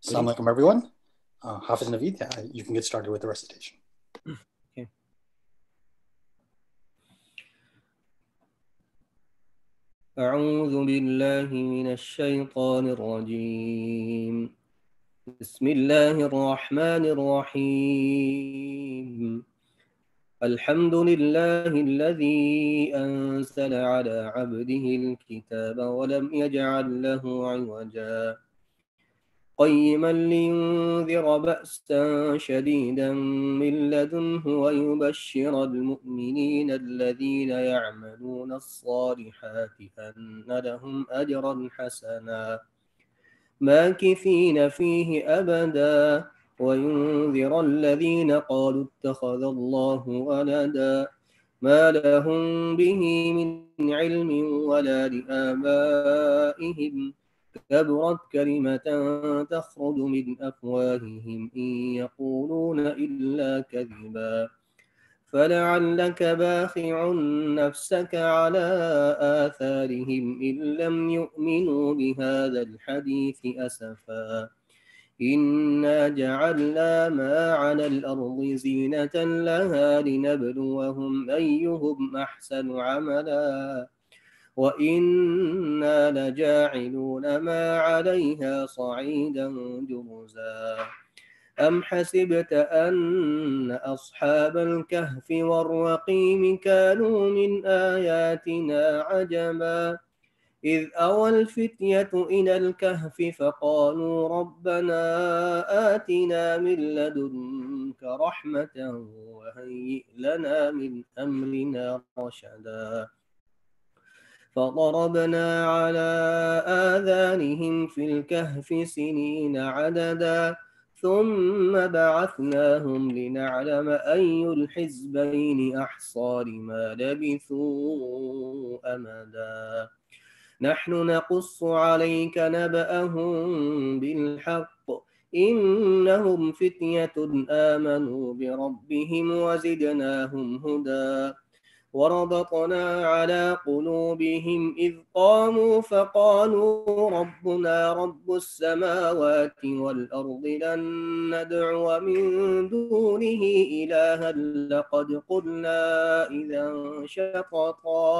Assalamu alaikum, everyone. Hafiz Naveed, you can get started with the recitation. Okay. أعوذ بالله من الشيطان الرجيم. بسم الله الرحمن الرحيم. الحمد لله الذي أنزل على عبده الكتاب ولم يجعل له عوجا قيما لينذر بأسا شديدا من لدنه ويبشر المؤمنين الذين يعملون الصالحات أن لهم أجرا حسنا ماكثين فيه أبدا وينذر الذين قالوا اتخذ الله ولدا ما لهم به من علم ولا لآبائهم كبرت كلمة تخرج من أفواههم إن يقولون إلا كذبا فلعلك باخع نفسك على آثارهم إن لم يؤمنوا بهذا الحديث أسفا إنا جعلنا ما على الأرض زينة لها لنبلوهم أيهم أحسن عملا وإنا لجاعلون ما عليها صعيدا جرزا أم حسبت أن أصحاب الكهف والرقيم كانوا من آياتنا عجبا إذ أوى الفتية إلى الكهف فقالوا ربنا آتنا من لدنك رحمة وهيئ لنا من أمرنا رشدا فضربنا على آذانهم في الكهف سنين عددا ثم بعثناهم لنعلم أي الحزبين أحصى لما لبثوا أمدا نحن نقص عليك نبأهم بالحق إنهم فتية آمنوا بربهم وزدناهم هدى وربطنا على قلوبهم إذ قاموا فقالوا ربنا رب السماوات والأرض لن ندعو من دونه إلها لقد قلنا إذا شططا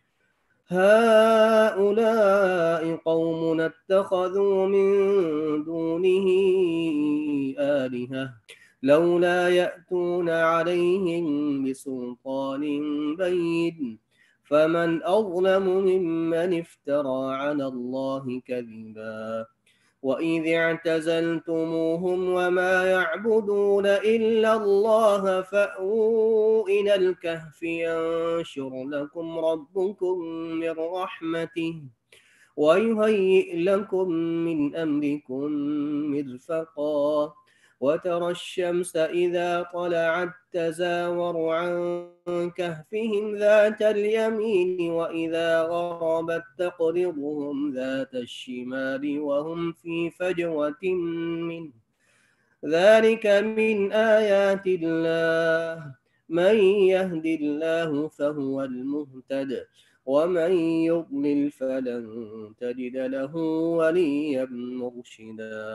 هؤلاء قومنا اتخذوا من دونه آلهة لولا يأتون عليهم بسلطان بين فمن أظلم ممن افترى على الله كذبا وإذ اعتزلتموهم وما يعبدون إلا الله فأووا إلى الكهف ينشر لكم ربكم من رحمته ويهيئ لكم من أمركم مرفقا وترى الشمس إذا طلعت تزاور عن كهفهم ذات اليمين وإذا غربت تقرضهم ذات الشمال وهم في فجوة منه ذلك من آيات الله من يهد الله فهو المهتد ومن يضلل فلن تجد له وليا مرشدا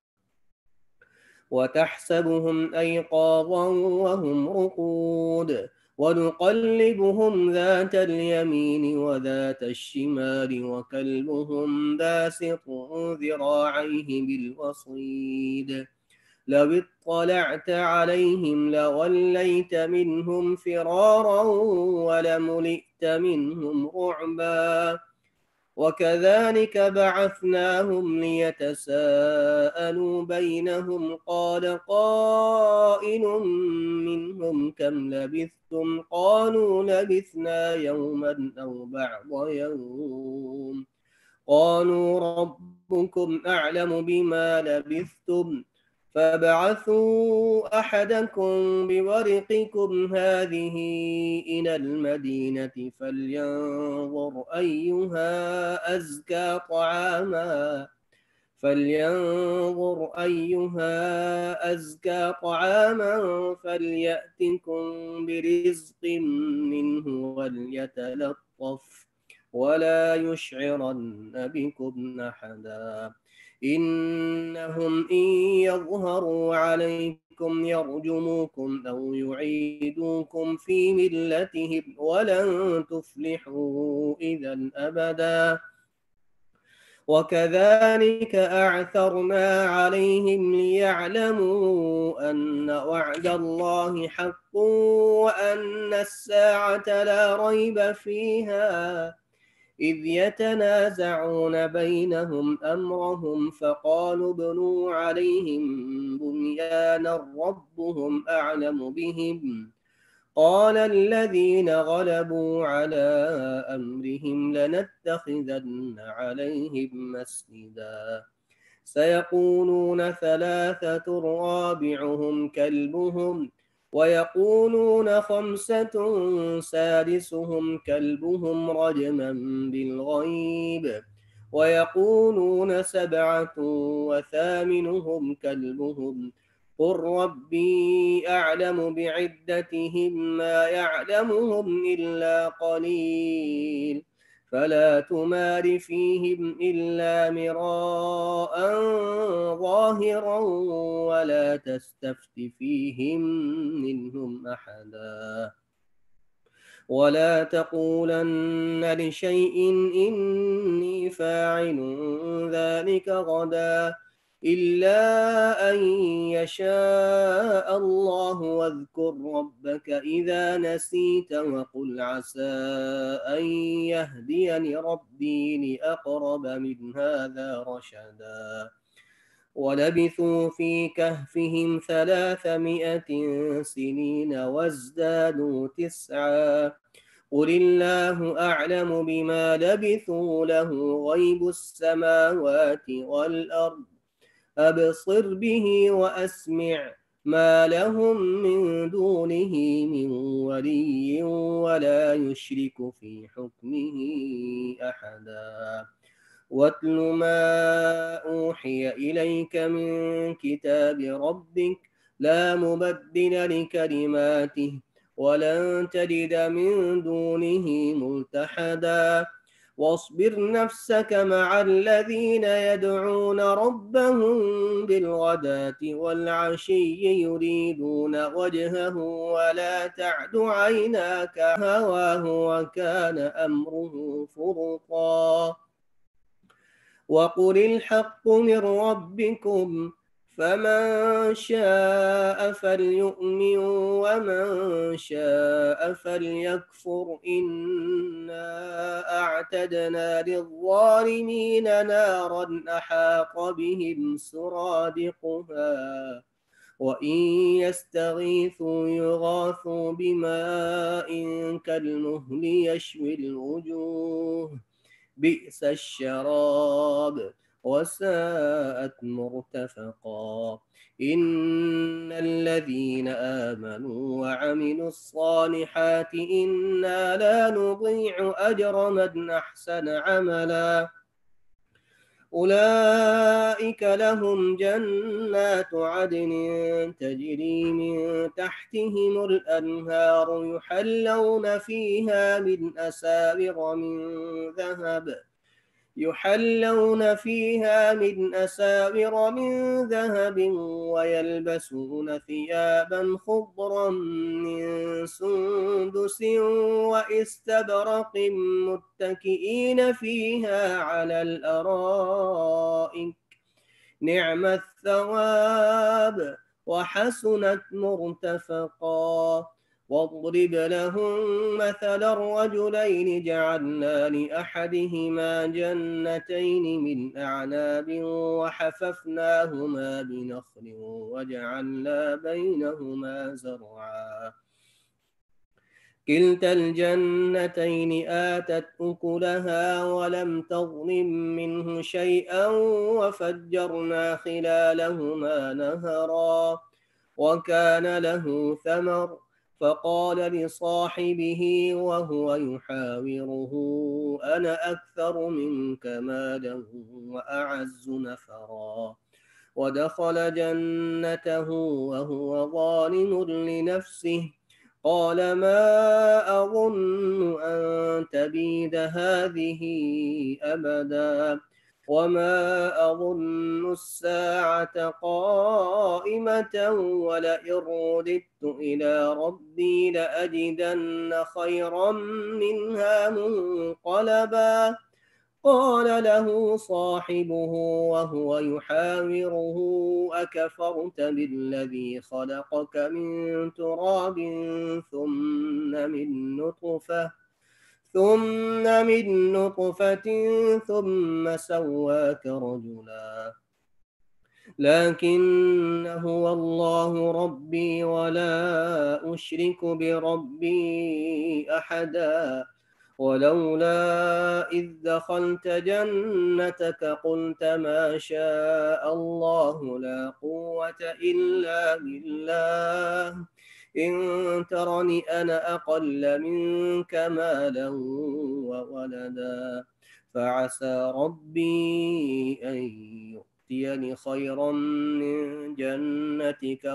وتحسبهم أيقاظا وهم رقود ونقلبهم ذات اليمين وذات الشمال وكلبهم باسط ذراعيه بالوصيد لو اطلعت عليهم لوليت منهم فرارا ولملئت منهم رعبا وكذلك بعثناهم ليتساءلوا بينهم قال قائل منهم كم لبثتم قالوا لبثنا يوما أو بعض يوم قالوا ربكم أعلم بما لبثتم فابعثوا أحدكم بورقكم هذه إلى المدينة فلينظر أيها أزكى طعاما فليأتكم برزق منه وليتلطف ولا يشعرن بكم أحدا إنهم إن يظهروا عليكم يرجموكم أو يعيدوكم في ملتهم ولن تفلحوا إذا أبدا. وكذلك أعثرنا عليهم ليعلموا أن وعد الله حق وأن الساعة لا ريب فيها إذ يتنازعون بينهم أمرهم فقالوا ابنوا عليهم بنيانا ربهم أعلم بهم قال الذين غلبوا على أمرهم لنتخذن عليهم مسجدا سيقولون ثلاثة رابعهم كلبهم ويقولون خمسة سادسهم كلبهم رجما بالغيب ويقولون سبعة وثامنهم كلبهم قل ربي أعلم بعدتهم ما يعلمهم إلا قليل فلا تمار فيهم إلا مراء ظاهرا ولا تستفت فيهم منهم أحدا ولا تقولن لشيء إني فاعل ذلك غدا إلا أن يشاء الله واذكر ربك إذا نسيت وقل عسى أن يهديني ربي لأقرب من هذا رشدا ولبثوا في كهفهم 300 سنين وازدادوا 9 قل الله أعلم بما لبثوا له غيب السماوات والأرض أبصر به وأسمع ما لهم من دونه من ولي ولا يشرك في حكمه أحدا واتل ما أوحي إليك من كتاب ربك لا مبدل لكلماته ولن تجد من دونه ملتحدا واصبر نفسك مع الذين يدعون ربهم بالغداة والعشي يريدون وجهه ولا تعد عيناك هواه وكان أمره فرطا وقل الحق من ربكم فمن شاء فليؤمن ومن شاء فليكفر إنا أعتدنا للظالمين نارا أحاط بهم سرادقها وإن يستغيثوا يغاثوا بماء كالمهل يشوي الوجوه بئس الشراب وساءت مرتفقا إن الذين آمنوا وعملوا الصالحات إنا لا نضيع أجر من أحسن عملا أولئك لهم جنات عدن تجري من تحتهم الأنهار يحلون فيها من أساور من ذهب ويلبسون ثيابا خضرا من سندس واستبرق متكئين فيها على الأرائك نعم الثواب وحسنت مرتفقا واضرب لهم مثل الرجلين جعلنا لأحدهما جنتين من أعناب وحففناهما بنخل وجعلنا بينهما زرعا كلتا الجنتين آتت أكلها ولم تظلم منه شيئا وفجرنا خلالهما نهرا وكان له ثمر فقال لصاحبه وهو يحاوره أنا أكثر منك مالا وأعز نفرا ودخل جنته وهو ظالم لنفسه قال ما أظن أن تبيد هذه أبدا وما أظن الساعة قائمة ولئن رددت إلى ربي لأجدن خيرا منها منقلبا. قال له صاحبه وهو يحاوره أكفرت بالذي خلقك من تراب ثم من نطفة ثم سواك رجلا لكن هو الله ربي ولا أشرك بربي أحدا. ولولا إذ دخلت جنتك قلت ما شاء الله لا قوة إلا بالله إن ترني أنا أقل منك مالا وولدا فعسى ربي أن يؤتيني خيرا من جنتك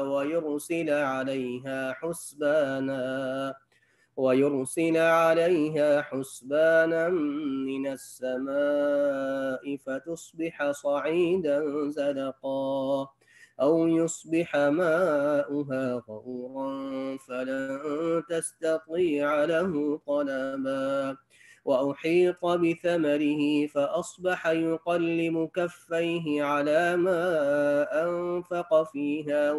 ويرسل عليها حسبانا من السماء فتصبح صعيدا زلقا أو يصبح ماؤها غورا فلن تستطيع له طلبا. وأحيط بثمره فأصبح يقلب كفيه على ما أنفق فيها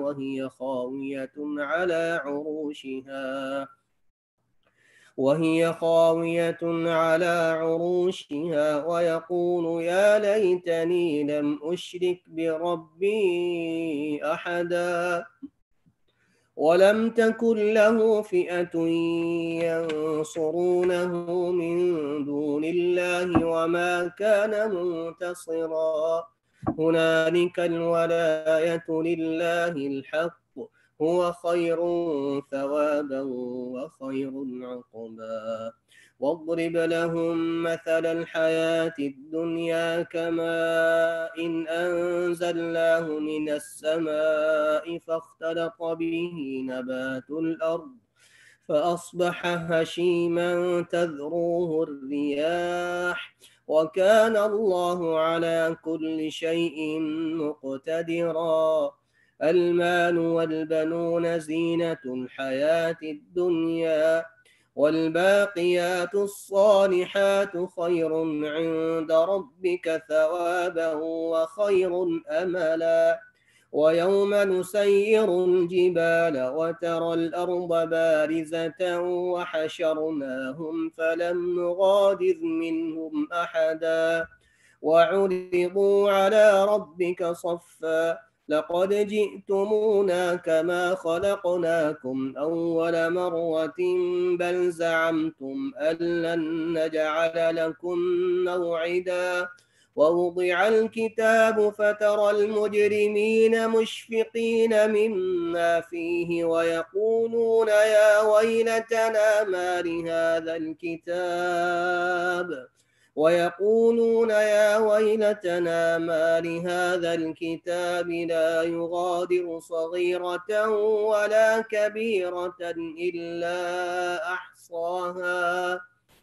وهي خاوية على عروشها ويقول يا ليتني لم أشرك بربي أحدا. ولم تكن له فئة ينصرونه من دون الله وما كان منتصرا. هنالك الولاية لله الحق هو خير ثوابا وخير عقبا. واضرب لهم مثل الحياة الدنيا كماء إن أنزلناه من السماء فاختلط به نبات الأرض فأصبح هشيما تذروه الرياح وكان الله على كل شيء مقتدرا. المال والبنون زينة الحياة الدنيا والباقيات الصالحات خير عند ربك ثوابا وخير أملا. ويوم نسير الجبال وترى الأرض بارزة وحشرناهم فلم نغادر منهم أحدا وعرضوا على ربك صفا لقد جئتمونا كما خلقناكم أول مرة بل زعمتم أن لن نجعل لكم موعدا. ووضع الكتاب فترى المجرمين مشفقين مما فيه ويقولون يا ويلتنا ما لهذا الكتاب لا يغادر صغيرة ولا كبيرة إلا أحصاها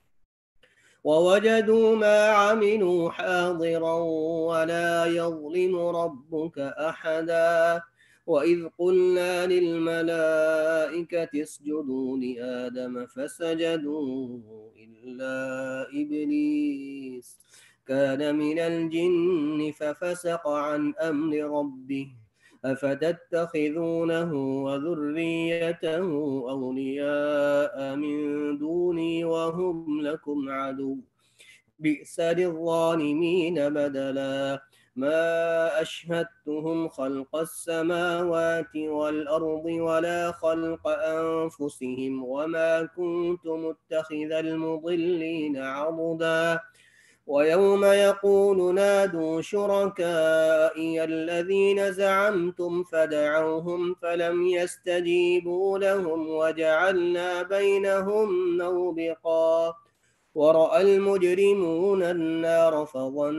ووجدوا ما عملوا حاضرا ولا يظلم ربك أحدا. وإذ قلنا للملائكة اسجدوا لآدم فسجدوا إلا إبليس كان من الجن ففسق عن أمر ربه أفتتخذونه وذريته أولياء من دوني وهم لكم عدو بئس للظالمين بدلا. ما أشهدتهم خلق السماوات والأرض ولا خلق أنفسهم وما كنت متخذ المضلين عضدا. ويوم يقول نادوا شركائي الذين زعمتم فدعوهم فلم يستجيبوا لهم وجعلنا بينهم موبقا. ورأى المجرمون النار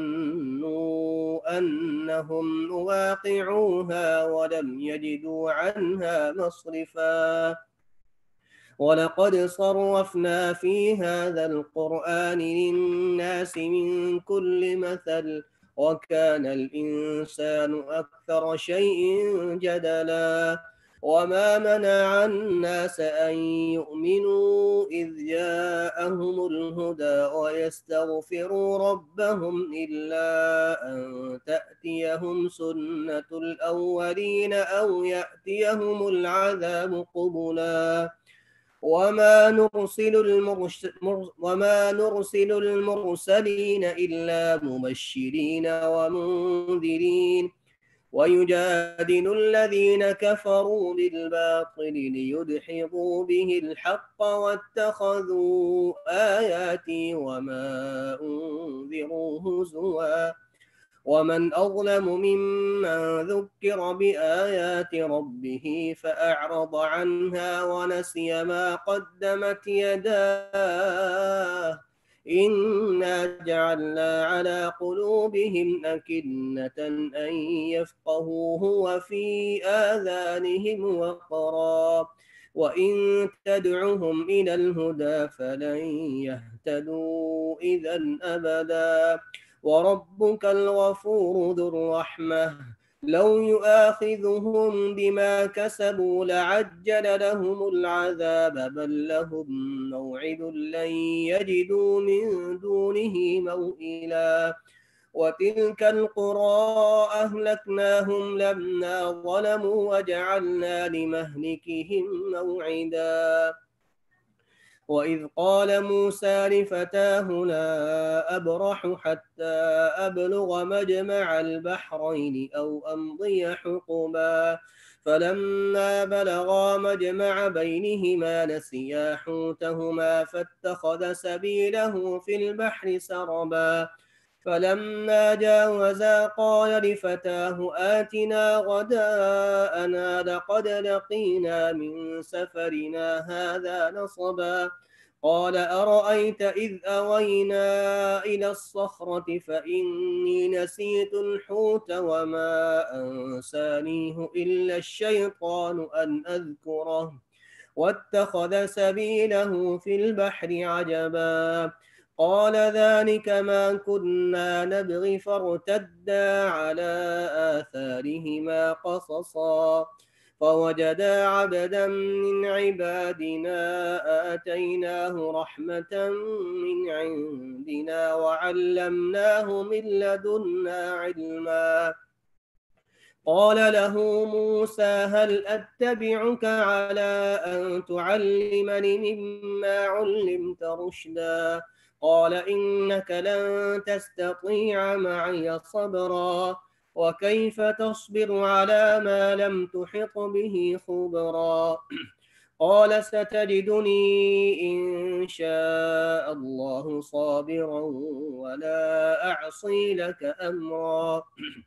فظنوا أنهم واقعوها ولم يجدوا عنها مصرفا. ولقد صرفنا في هذا القرآن للناس من كل مثل وكان الإنسان أكثر شيء جدلا وما منع الناس أن يؤمنوا إذ جاءهم الهدى ويستغفروا ربهم إلا أن تأتيهم سنة الأولين أو يأتيهم العذاب قبلا وما نرسل المرسلين إلا مبشرين ومنذرين ويجادل الذين كفروا بالباطل ليدحضوا به الحق واتخذوا آياتي وما أنذروا هزوا ومن أظلم ممن ذكر بآيات ربه فأعرض عنها ونسي ما قدمت يداه إنا جعلنا على قلوبهم أكنة أن يفقهوه وفي آذانهم وقرا وإن تدعهم إلى الهدى فلن يهتدوا إذا أبدا وربك الغفور ذو الرحمة لو يؤاخذهم بما كسبوا لعجل لهم العذاب بل لهم موعد لن يجدوا من دونه موئلا وتلك القرى أهلكناهم لما ظلموا وجعلنا لمهلكهم موعدا وإذ قال موسى لفتاه لا أبرح حتى أبلغ مجمع البحرين أو أمضي حقبا فلما بلغا مجمع بينهما نسيا حوتهما فاتخذ سبيله في البحر سربا فلما جاوزا قال لفتاه آتنا غداءنا لقد لقينا من سفرنا هذا نصبا قال أرأيت إذ أوينا إلى الصخرة فإني نسيت الحوت وما أنسانيه إلا الشيطان أن أذكره واتخذ سبيله في البحر عجبا قال ذلك ما كنا نبغي فارتدا على آثارهما قصصا فوجدا عبدا من عبادنا آتيناه رحمة من عندنا وعلمناه من لدنا علما قال له موسى هل أتبعك على أن تعلمني مما علمت رشدا قال إنك لن تستطيع معي صبرا وكيف تصبر على ما لم تحط به خبرا قال ستجدني إن شاء الله صابرا ولا أعصي لك أمرا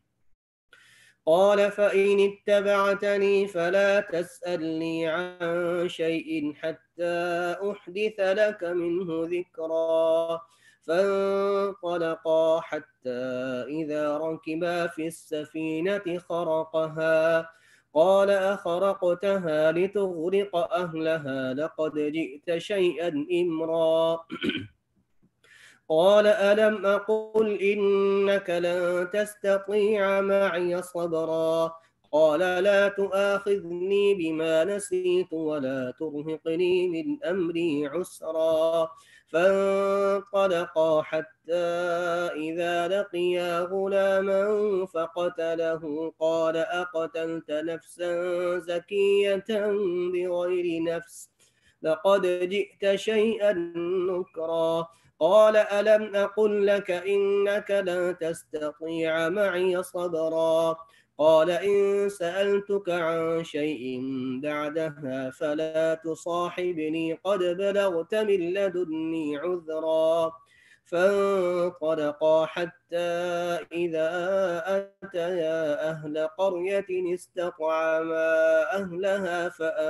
قال فإن اتبعتني فلا تسألني عن شيء حتى أحدث لك منه ذكرا فانطلقا حتى إذا ركبا في السفينة خرقها قال أخرقتها لتغرق أهلها لقد جئت شيئا إمرا قال ألم أقل إنك لن تستطيع معي صبرا قال لا تؤاخذني بما نسيت ولا ترهقني من أمري عسرا فانطلقا حتى إذا لقيا غلاما فقتله قال أقتلت نفسا زكية بغير نفس لقد جئت شيئا نكرا قال ألم أقل لك إنك لن تستطيع معي صبرا قال إن سألتك عن شيء بعدها فلا تصاحبني قد بلغت من لدني عذرا فانطلقا حتى إذا أتيا أهل قرية استطعما أهلها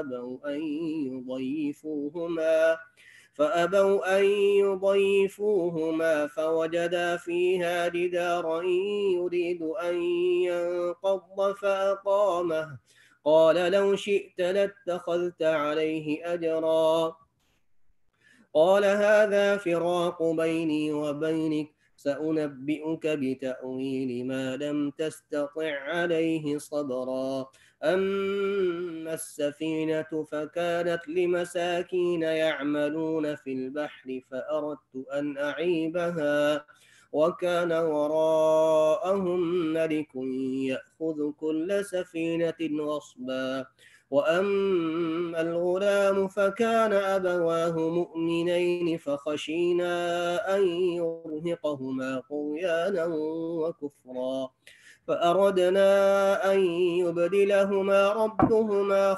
فأبوا أن يضيفوهما فوجدا فيها جدارا يريد أن ينقض فأقامه قال لو شئت لاتخذت عليه أجرا قال هذا فراق بيني وبينك سأنبئك بتأويل ما لم تستطع عليه صبرا. أما السفينة فكانت لمساكين يعملون في البحر فأردت أن أعيبها وكان وراءهم ملك يأخذ كل سفينة غصبا. وأما الغلام فكان أبواه مؤمنين فخشينا أن يرهقهما طغيانا وكفرا فأردنا أن يبدلهما ربهما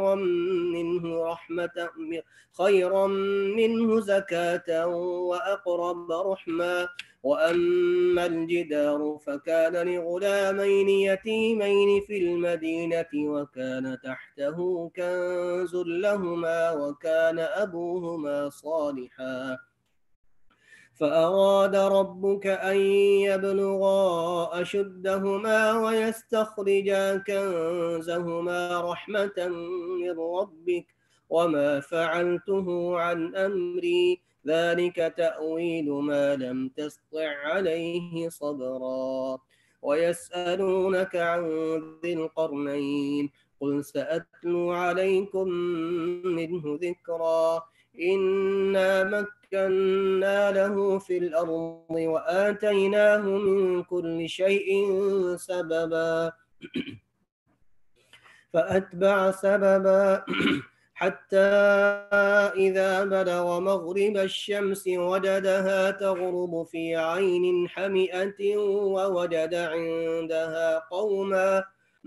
خيرا منه زكاة وأقرب رحما. وأما الجدار فكان لغلامين يتيمين في المدينة وكان تحته كنز لهما وكان أبوهما صالحا فأراد ربك أن يبلغا أشدهما ويستخرجا كنزهما رحمة من ربك وما فعلته عن أمري ذلك تأويل ما لم تسطع عليه صبرا. ويسألونك عن ذي القرنين قل سأتلو عليكم منه ذكرا. إنا مكنا له في الأرض وآتيناه من كل شيء سببا فأتبع سببا حتى إذا بلغ مغرب الشمس وجدها تغرب في عين حمئة ووجد عندها قوما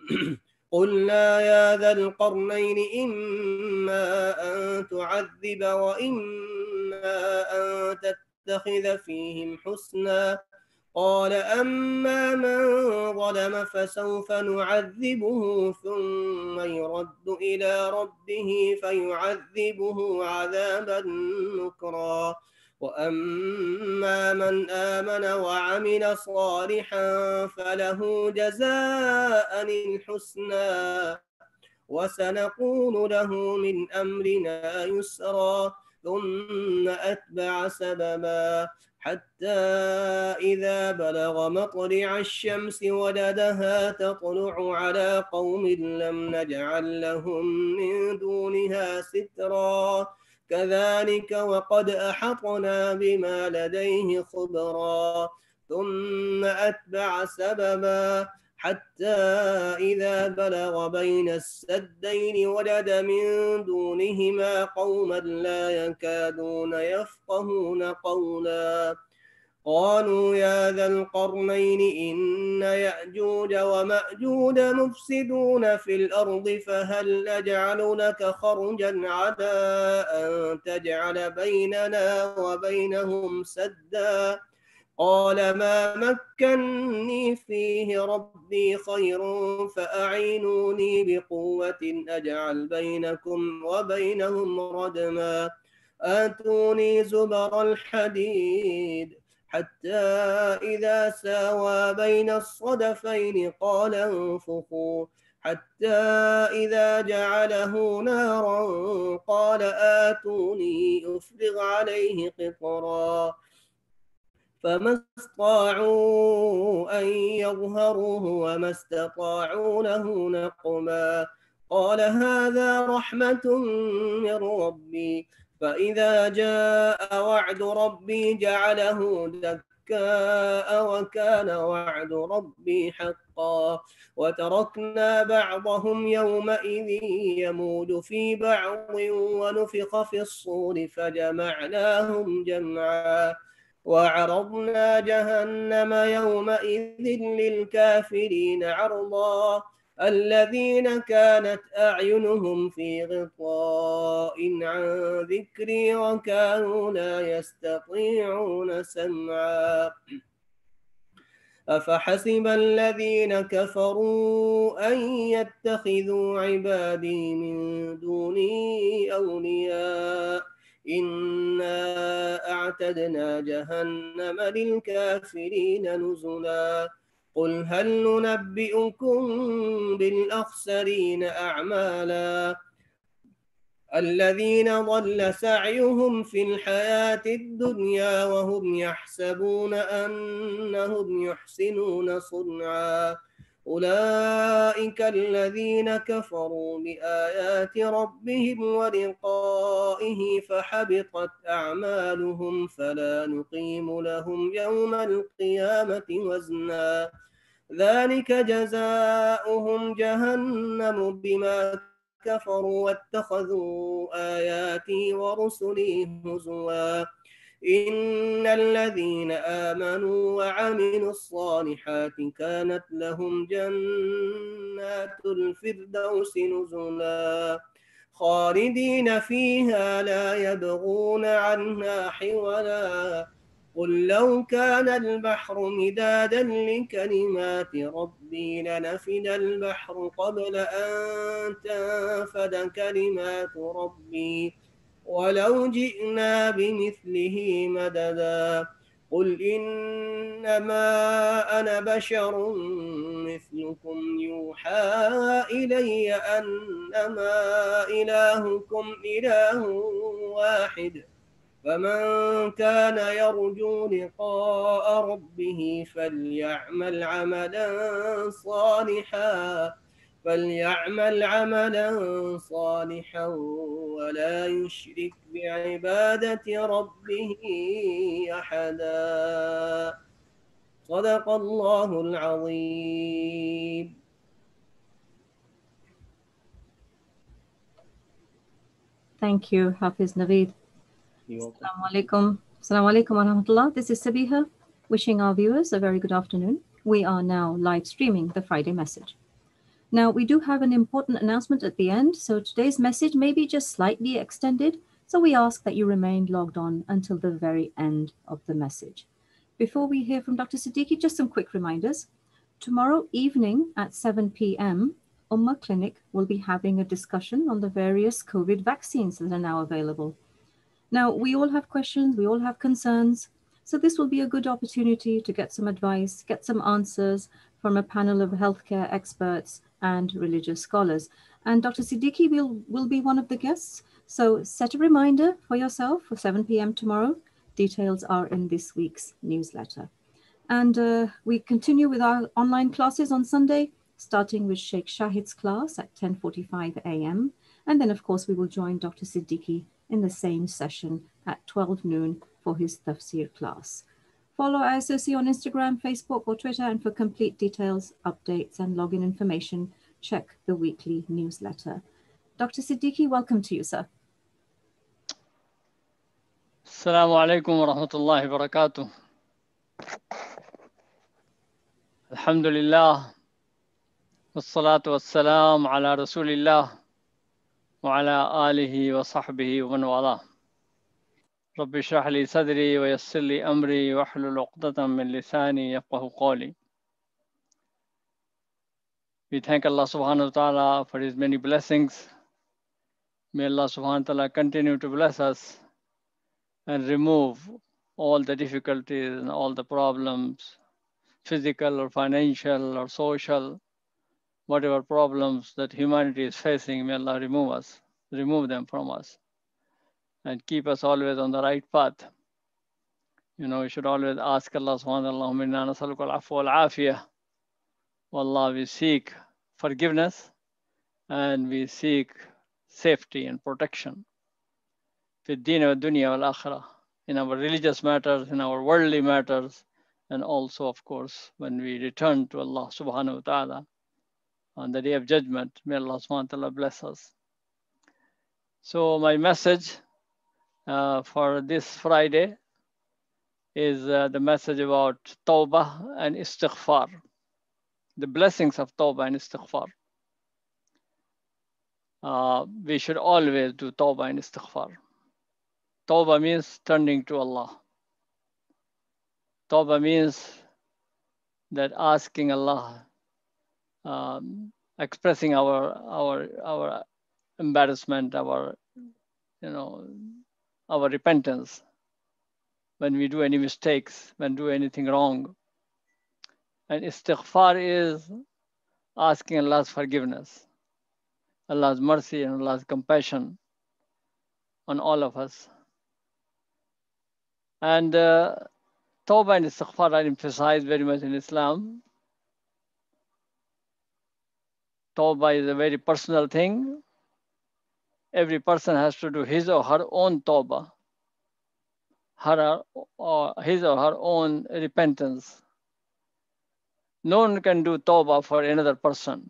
قلنا يا ذا القرنين إما أن تعذب وإما أن تتخذ فيهم حسنا قال أما من ظلم فسوف نعذبه ثم يرد إلى ربه فيعذبه عذابا نكرا وأما من آمن وعمل صالحا فله جزاء الحسنى وسنقول له من أمرنا يسرا ثم أتبع سببا حتى إذا بلغ مطلع الشمس وجدها تطلع على قوم لم نجعل لهم من دونها سترا كذلك وقد أحطنا بما لديه خبرا ثم أتبع سببا حتى إذا بلغ بين السدين وجد من دونهما قوما لا يكادون يفقهون قولا قالوا يا ذا القرنين إن يأجوج ومأجوج مفسدون في الأرض فهل نجعل لك خرجا على أن تجعل بيننا وبينهم سدا قال ما مكني فيه ربي خير فأعينوني بقوة أجعل بينكم وبينهم ردما آتوني زبر الحديد حتى إذا ساوى بين الصدفين قال انفخوا حتى إذا جعله نارا قال آتوني أفرغ عليه قطرا فما استطاعوا أن يظهروه وما استطاعوا له نقبا قال هذا رحمة من ربي فإذا جاء وعد ربي جعله دكاء وكان وعد ربي حقا وتركنا بعضهم يومئذ يموج في بعض ونفخ في الصور فجمعناهم جمعا وعرضنا جهنم يومئذ للكافرين عرضا الذين كانت أعينهم في غطاء عن ذكري وكانوا لا يستطيعون سمعا أفحسب الذين كفروا أن يتخذوا عبادي من دوني أولياء إنا أعتدنا جهنم للكافرين نزلا قل هل ننبئكم بالأخسرين أعمالا الذين ضل سعيهم في الحياة الدنيا وهم يحسبون أنهم يحسنون صنعا أولئك الذين كفروا بآيات ربهم ولقائه فحبطت أعمالهم فلا نقيم لهم يوم القيامة وزنا ذلك جزاؤهم جهنم بما كفروا واتخذوا آياتي ورسلي هزوا إن الذين آمنوا وعملوا الصالحات كانت لهم جنات الفردوس نزلا خالدين فيها لا يبغون عنها حولا قل لو كان البحر مدادا لكلمات ربي لنفد البحر قبل أن تنفد كلمات ربي ولو جئنا بمثله مددا قل إنما أنا بشر مثلكم يوحى إلي أنما إلهكم إله واحد فمن كان يرجو لقاء ربه فليعمل عملا صالحا ولا يشرك بعبادة ربه أحدا صدق الله العظيم. Thank you, Hafiz Naveed. Assalamu alaikum. Assalamu alaikum wa rahmatullah. This is Sabiha, wishing our viewers a very good afternoon. We are now live streaming the Friday message. Now, we do have an important announcement at the end, so today's message may be just slightly extended, so we ask that you remain logged on until the very end of the message. Before we hear from Dr. Siddiqi, just some quick reminders. Tomorrow evening at 7 p.m., Ummah Clinic will be having a discussion on the various COVID vaccines that are now available. Now, we all have questions, we all have concerns, so this will be a good opportunity to get some advice, get some answers from a panel of healthcare experts and religious scholars. And Dr. Siddiqi will be one of the guests, so set a reminder for yourself for 7 p.m. tomorrow. Details are in this week's newsletter. And we continue with our online classes on Sunday, starting with Sheikh Shahid's class at 10:45 a.m. And then, of course, we will join Dr. Siddiqi in the same session at 12 noon for his tafsir class. Follow ISOC on Instagram, Facebook, or Twitter, and for complete details, updates, and login information, check the weekly newsletter. Dr. Siddiqi, welcome to you, sir. Assalamu alaikum wa rahmatullahi wa barakatuh. Alhamdulillah. Wassalatu wassalam ala rasulillah wa ala alihi wa sahbihi wa man wala. Rabbi shrah li sadri wa yassir li amri wa hlul uqdatan min lisani yafqahu qawli. We thank Allah subhanahu wa ta'ala for his many blessings. May Allah subhanahu wa ta'ala continue to bless us and remove all the difficulties and all the problems, physical or financial or social, whatever problems that humanity is facing, may Allah remove them from us, and keep us always on the right path. You know, we should always ask Allah subhanahu wa ta'ala, inna nas'aluka al-afwa wal-afiyah. Wallah, we seek forgiveness and we seek safety and protection. Fi din wa dunya wal akhirah, in our religious matters, in our worldly matters, and also, of course, when we return to Allah subhanahu wa ta'ala on the day of judgment. May Allah subhanahu wa ta'ala bless us. So my message for this Friday is the message about Tawba and Istighfar, the blessings of Tawba and Istighfar. We should always do Tawba and Istighfar. Tawba means turning to Allah. Tawba means that asking Allah, expressing our embarrassment, our repentance when we do any mistakes, when we do anything wrong. And Istighfar is asking Allah's forgiveness, Allah's mercy, and Allah's compassion on all of us. And Tawba and Istighfar are emphasized very much in Islam. Tawba is a very personal thing. Every person has to do his or her own Tawba, his or her own repentance. No one can do Tawba for another person.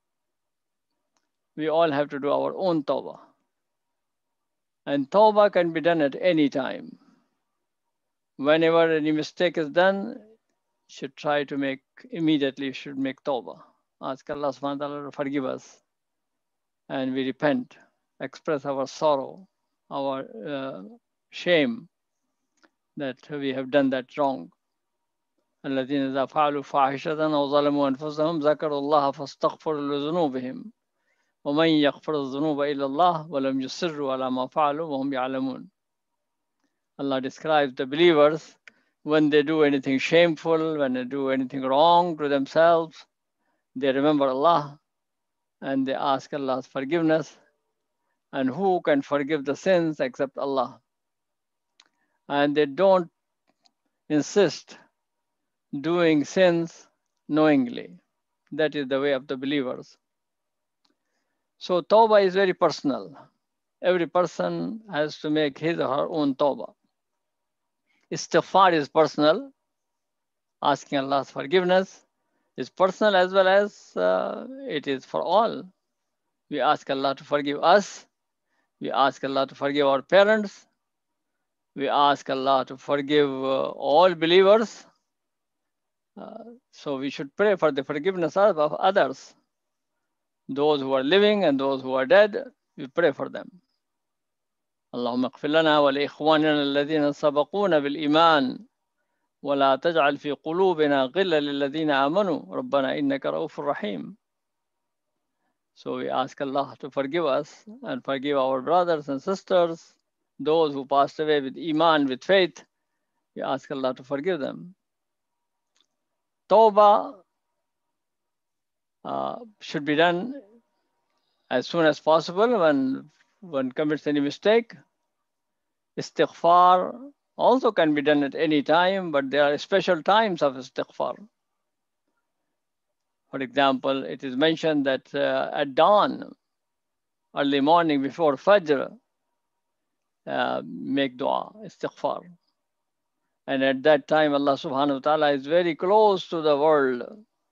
We all have to do our own Tawba. And Tawba can be done at any time. Whenever any mistake is done, should try to make, immediately should make Tawbah. Ask Allah subhanahu wa ta'ala to forgive us. And we repent, express our sorrow, our shame that we have done that wrong. الذين إذا فعلوا فاحشة أو ظلموا أنفسهم ذكروا الله فاستغفروا لذنوبهم ومن يغفر الذنوب إلا الله ولم يصروا على ما فعلوا وهم يعلمون. Allah describes the believers when they do anything shameful, when they do anything wrong to themselves, they remember Allah and they ask Allah's forgiveness. And who can forgive the sins except Allah? And they don't insist doing sins knowingly. That is the way of the believers. So Tawbah is very personal. Every person has to make his or her own Tawbah. Istighfar is personal. Asking Allah's forgiveness is personal as well as it is for all. We ask Allah to forgive us. We ask Allah to forgive our parents. We ask Allah to forgive all believers. So we should pray for the forgiveness of others. Those who are living and those who are dead, we pray for them. اللهم اغفر لنا ولإخواننا الذين سبقونا بالإيمان ولا تجعل في قلوبنا غلا للذين آمنوا ربنا إنك رؤوف رحيم. So we ask Allah to forgive us and forgive our brothers and sisters, those who passed away with Iman, with faith. We ask Allah to forgive them. Tawbah should be done as soon as possible when one commits any mistake. Istighfar also can be done at any time, but there are special times of istighfar. For example, it is mentioned that at dawn, early morning before Fajr, make dua, istighfar. And at that time, Allah subhanahu wa ta'ala is very close to the world.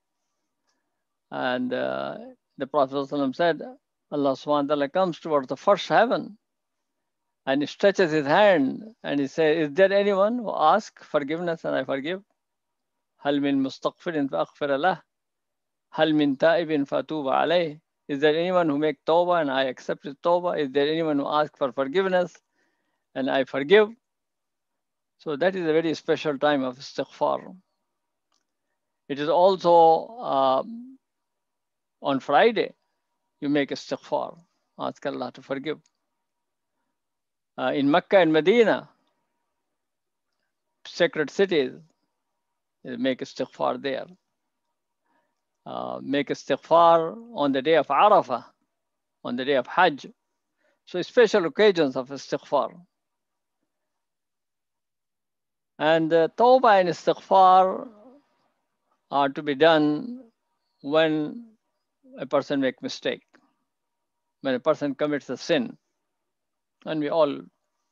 And the Prophet ﷺ said, Allah subhanahu wa ta'ala comes towards the first heaven and he stretches his hand and he says, is there anyone who asks forgiveness and I forgive? هل من مستغفر فأغفر له هل من تائب فأتوب عليه. Is there anyone who make tawbah and I accept his tawbah? Is there anyone who asks for forgiveness and I forgive? So that is a very special time of istighfar. It is also on Friday, you make istighfar. Ask Allah to forgive. In Mecca and Medina, sacred cities, make istighfar there. Make istighfar on the day of Arafah, on the day of Hajj. So special occasions of istighfar. And Tawbah and istighfar are to be done when a person makes mistake, when a person commits a sin. And we all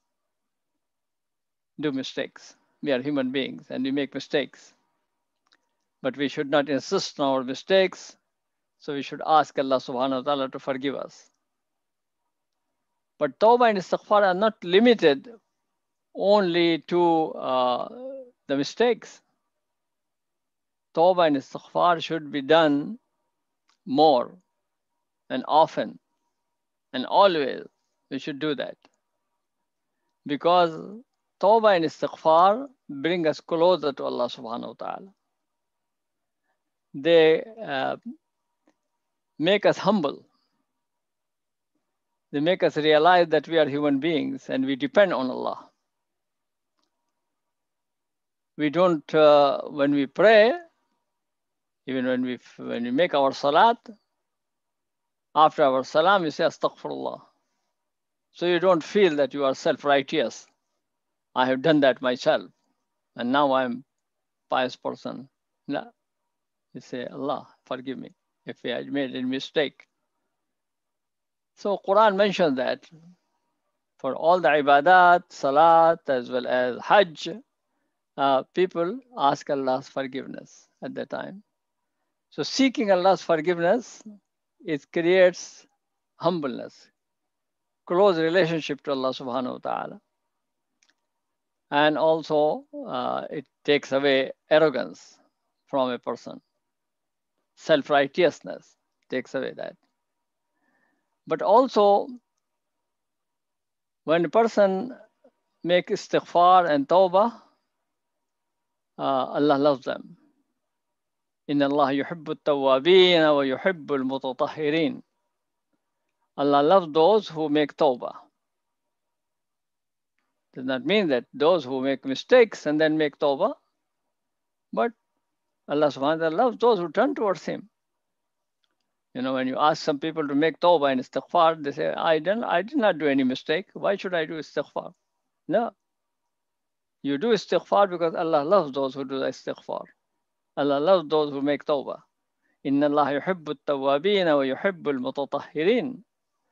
do mistakes. We are human beings and we make mistakes. But we should not insist on our mistakes. So we should ask Allah subhanahu wa ta'ala to forgive us. But Tawbah and Istighfar are not limited only to the mistakes. Tawbah and Istighfar should be done more and often and always. We should do that. Because Tawbah and Istighfar bring us closer to Allah subhanahu wa ta'ala. They make us humble. They make us realize that we are human beings and we depend on Allah. We don't, when we pray, even when we make our salat, after our salam, we say astaghfirullah. So you don't feel that you are self-righteous. I have done that myself, and now I'm pious person. No, you say, Allah, forgive me if I made a mistake. So Quran mentions that for all the ibadat, salat, as well as hajj, people ask Allah's forgiveness at that time. So seeking Allah's forgiveness, it creates humbleness, close relationship to Allah subhanahu wa ta'ala. And also it takes away arrogance from a person. Self-righteousness takes away that. But also when a person makes istighfar and tawbah, Allah loves them. Inna Allah yuhibbu at-tawwabin wa yuhibbu al-mutatahhirin. Allah loves those who make tawbah. Does not mean that those who make mistakes and then make tawbah, but Allah subhanahu wa ta'ala loves those who turn towards Him. You know, when you ask some people to make tawbah and istighfar, they say, I did not do any mistake. Why should I do istighfar? No. You do istighfar because Allah loves those who do istighfar. Allah loves those who make tawbah. Inna Allah yuhibbu at-tawwabin wa yuhibbu al-mutatahhirin.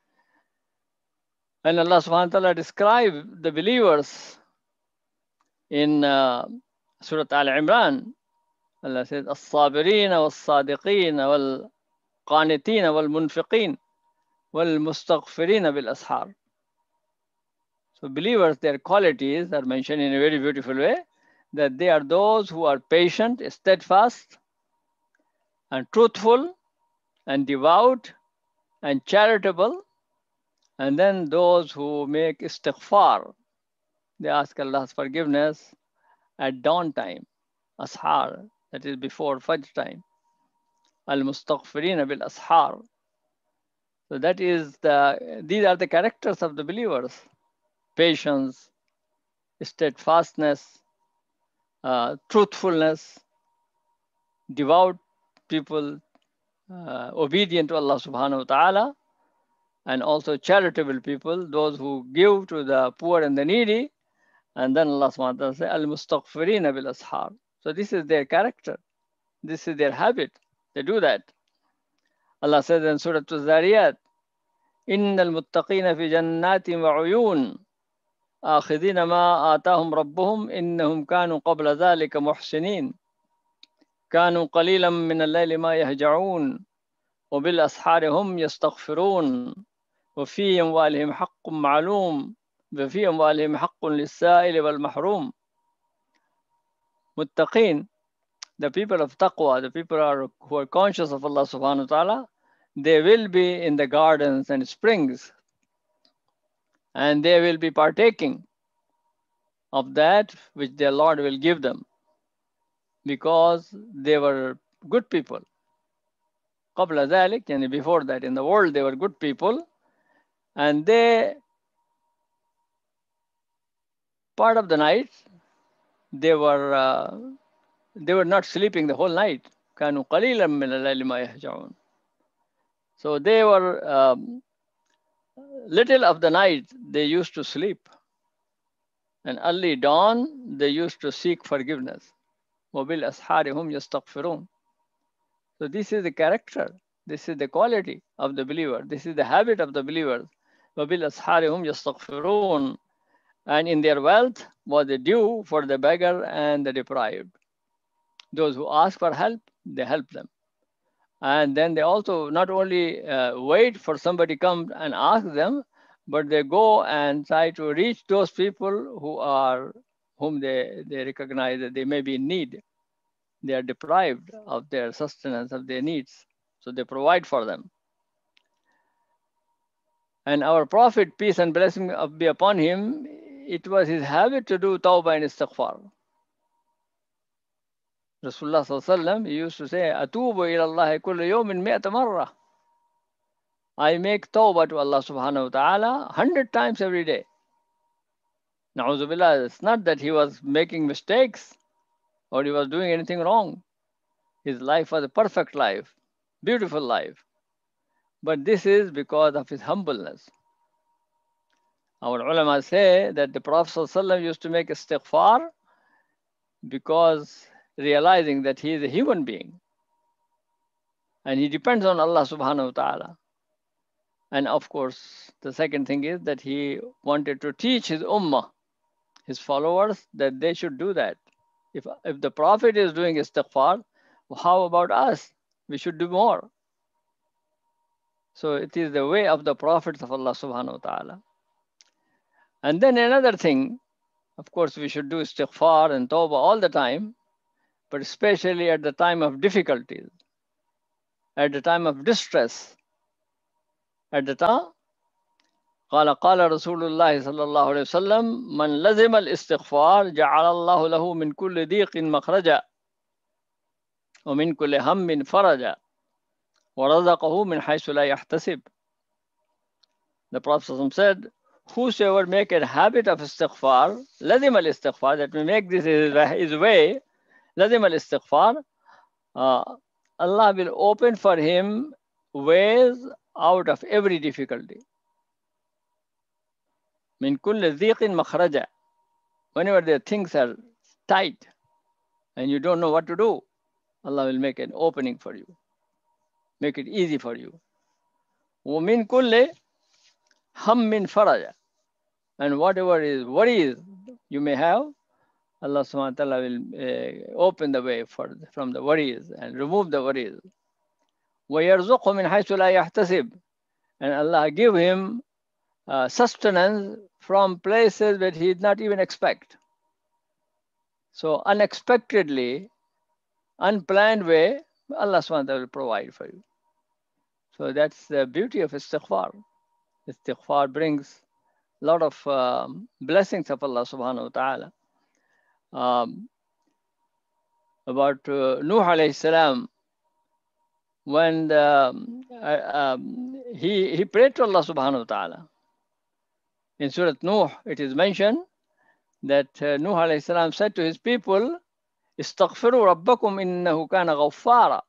And Allah subhanahu wa ta'ala described the believers in Surah Al-Imran. Allah says, As-sabirin wal-sadiqin wal-qanitin wal-munfiqin wal-mustaghfirin bil-ashar. So believers, their qualities are mentioned in a very beautiful way, that they are those who are patient, steadfast, and truthful, and devout, and charitable, and then those who make istighfar. They ask Allah's forgiveness at dawn time, ashar, that is before Fajr time. Al-mustaghfirina bil-ashar. So that is these are the characters of the believers. Patience, steadfastness, truthfulness, devout people, obedient to Allah subhanahu wa ta'ala, and also charitable people, those who give to the poor and the needy. And then Allah subhanahu wa ta'ala says, Al-mustaghfirina bil-ashar. So this is their character. This is their habit. They do that. Allah says in Surah Al-Zariyat, إِنَّ الْمُتَّقِينَ فِي جَنَّاتٍ وَعُيُونٍ آخذين ما آتاهم ربهم إنهم كانوا قبل ذلك محسنين كانوا قليلا من الليل ما يهجعون وبالأسحار هم يستغفرون وفي أموالهم حق معلوم وفي أموالهم حق للسائل والمحروم. Muttaqin, the people of taqwa, the people who are conscious of Allah subhanahu wa ta'ala, they will be in the gardens and springs, and they will be partaking of that which their Lord will give them, because they were good people. قبل ذلك, and before that, in the world they were good people, and they, part of the night, they were not sleeping the whole night. كانوا قليلا من الليل ما يهجعون. So they were little of the night they used to sleep, and early dawn they used to seek forgiveness. وبالأسحار هم يستغفرون. So this is the character, this is the quality of the believer, this is the habit of the believers. وبالأسحار هم يستغفرون. And in their wealth was a due for the beggar and the deprived. Those who ask for help, they help them. And then they also not only wait for somebody to come and ask them, but they go and try to reach those people whom they recognize that they may be in need. They are deprived of their sustenance, of their needs. So they provide for them. And our Prophet, peace and blessing be upon him, it was his habit to do Tawba and Istighfar. Rasulullah sallallahu alaihi wasallam, he used to say, Atubu ila Allah kullu yawmin mi'ata marra. I make Tawbah to Allah subhanahu wa ta'ala 100 times every day. Na'udhu billah, it's not that he was making mistakes or he was doing anything wrong. His life was a perfect life, beautiful life. But this is because of his humbleness. Our ulama say that the Prophet ﷺ used to make istighfar because realizing that he is a human being and he depends on Allah subhanahu wa ta'ala. And of course, the second thing is that he wanted to teach his ummah, his followers, that they should do that. If the Prophet is doing istighfar, how about us? We should do more. So it is the way of the prophets of Allah subhanahu wa ta'ala. And then another thing, of course, we should do istighfar and tawbah all the time, but especially at the time of difficulties, at the time of distress, at the time. قال قال رسول الله صلى الله عليه وسلم من لزم الاستغفار جعل الله له من كل ضيق مخرجا ومن كل هم فرجا ورزقه من حيث لا يحتسب. The Prophet said, whosoever make a habit of istighfar, lazim al-istighfar, that we make this his way, lazim al-istighfar, Allah will open for him ways out of every difficulty. Min kulli dhiqin makhraja. Whenever the things are tight and you don't know what to do, Allah will make an opening for you, make it easy for you. Wa min kulli hammin faraja. And whatever is worries you may have, Allah subhanahu wa ta'ala will open the way from the worries and remove the worries. وَيَرْزُقْهُ مِنْ حَيْثُ لَا يَحْتَسِبْ. And Allah give him sustenance from places that he did not even expect. So unexpectedly, unplanned way, Allah subhanahu wa ta'ala will provide for you. So that's the beauty of istighfar. Istighfar brings a lot of blessings of Allah subhanahu wa ta'ala. About Nuh alayhi salam, when he prayed to Allah subhanahu wa ta'ala. In Surah Nuh, it is mentioned that Nuh alayhi salam said to his people, Istaghfiru rabbakum innahu kana ghaffara.